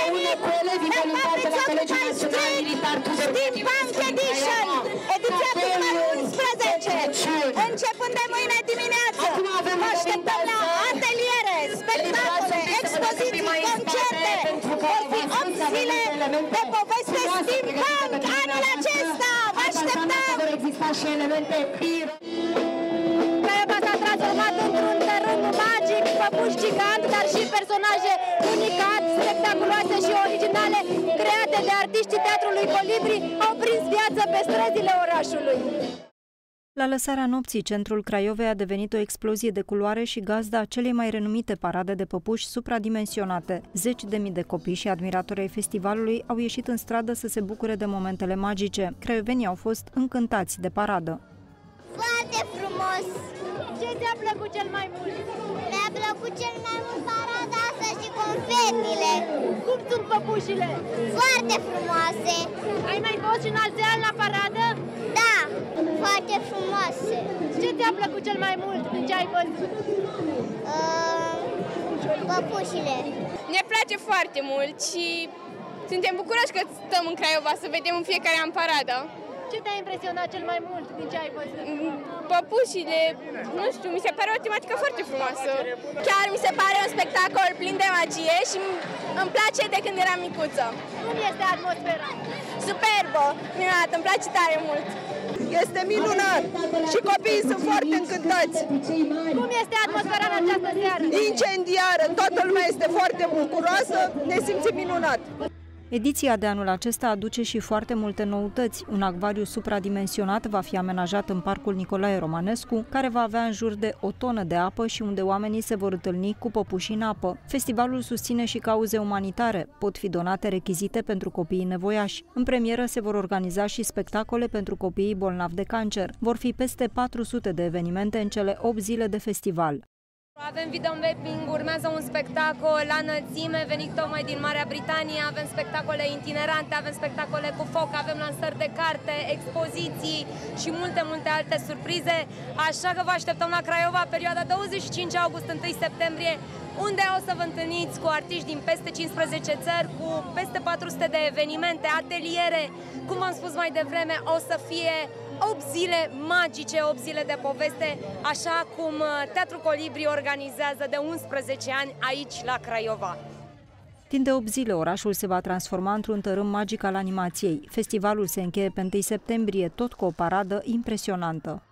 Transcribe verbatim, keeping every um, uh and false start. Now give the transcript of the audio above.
venit în Patriot Steampunk Edition, ediția cu numărul unsprezece, începând de mâine dimineață. Vă așteptăm la ateliere, spectacole, expoziții, concerte. Vor fi opt zile de poveste steampunk anul acesta. Vă așteptăm! Craiova s-a transformat într-un teren magic, păpuși gigant, dar și personaje unicate, spectaculoase și originale, create de artiștii Teatrului Colibri, au prins viață pe străzile orașului. La lăsarea nopții, centrul Craiovei a devenit o explozie de culoare și gazda celei mai renumite parade de păpuși supradimensionate. Zeci de mii de copii și admiratori ai festivalului au ieșit în stradă să se bucure de momentele magice. Craiovenii au fost încântați de paradă. Foarte frumos! Ce ți-a plăcut cel mai mult? Mi-a plăcut cel mai mult parada asta și confetile. Cum sunt păpușile? Foarte frumoase! Ai mai fost și în alți ani la paradă? Da, foarte frumoase. Ce ți-a plăcut cel mai mult din ce ai văzut? Uh, păpușile. Ne place foarte mult și suntem bucuroși că stăm în Craiova să vedem în fiecare an parada. Ce te-a impresionat cel mai mult din ce ai văzut? Păpușile, nu știu, mi se pare o tematică foarte frumoasă. Chiar mi se pare un spectacol plin de magie și îmi place de când eram micuță. Cum este atmosfera? Superbă, minunat, îmi place tare mult. Este minunat și copiii sunt foarte încântați. Cum este atmosfera în această seară? Incendiară, toată lumea este foarte bucuroasă, ne simțim minunat. Ediția de anul acesta aduce și foarte multe noutăți. Un acvariu supradimensionat va fi amenajat în Parcul Nicolae Romanescu, care va avea în jur de o tonă de apă și unde oamenii se vor întâlni cu păpuși în apă. Festivalul susține și cauze umanitare. Pot fi donate rechizite pentru copiii nevoiași. În premieră se vor organiza și spectacole pentru copiii bolnavi de cancer. Vor fi peste patru sute de evenimente în cele opt zile de festival. Avem video mapping, urmează un spectacol la înălțime venit tocmai din Marea Britanie, avem spectacole itinerante, avem spectacole cu foc, avem lansări de carte, expoziții și multe, multe alte surprize. Așa că vă așteptăm la Craiova, perioada douăzeci și cinci august - întâi septembrie, unde o să vă întâlniți cu artiști din peste cincisprezece țări, cu peste patru sute de evenimente, ateliere. Cum v-am spus mai devreme, o să fie opt zile magice, opt zile de poveste, așa cum Teatrul Colibri organizează de unsprezece ani aici la Craiova. Timp de opt zile, orașul se va transforma într-un tărâm magic al animației. Festivalul se încheie pe întâi septembrie, tot cu o paradă impresionantă.